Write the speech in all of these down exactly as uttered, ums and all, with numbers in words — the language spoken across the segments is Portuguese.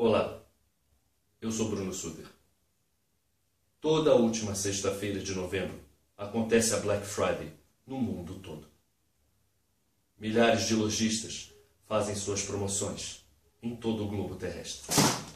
Olá, eu sou Bruno Suter. Toda a última sexta-feira de novembro acontece a Black Friday no mundo todo. Milhares de lojistas fazem suas promoções em todo o globo terrestre.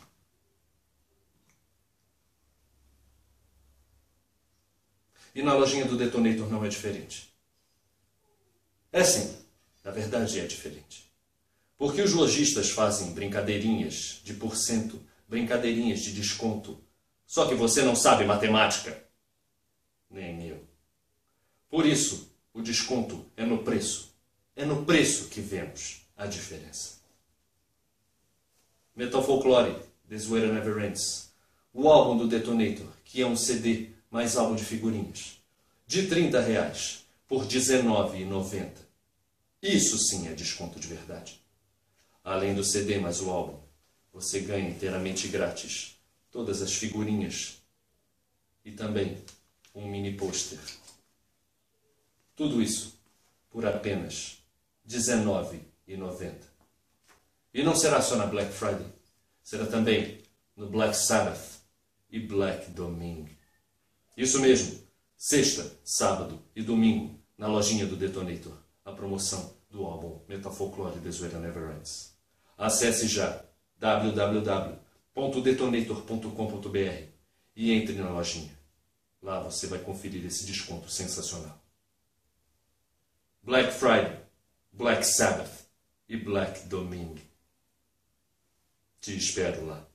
E na lojinha do Detonator não é diferente. É sim, na verdade é diferente. Porque os lojistas fazem brincadeirinhas de porcento, brincadeirinhas de desconto. Só que você não sabe matemática. Nem eu. Por isso, o desconto é no preço. É no preço que vemos a diferença. Metal Folklore, The Zoeira Never Ends. O álbum do Detonator, que é um C D mais álbum de figurinhas. De trinta reais por dezenove reais e noventa centavos. Isso sim é desconto de verdade. Além do C D mais o álbum, você ganha inteiramente grátis todas as figurinhas e também um mini pôster. Tudo isso por apenas dezenove reais e noventa centavos. E não será só na Black Friday, será também no Black Sabbath e Black Domingo. Isso mesmo, sexta, sábado e domingo na lojinha do Detonator, a promoção do álbum Metal Folklore, The Zoeira Never Ends. Acesse já w w w ponto detonator ponto com ponto b r e entre na lojinha. Lá você vai conferir esse desconto sensacional. Black Friday, Black Sabbath e Black Domingo. Te espero lá.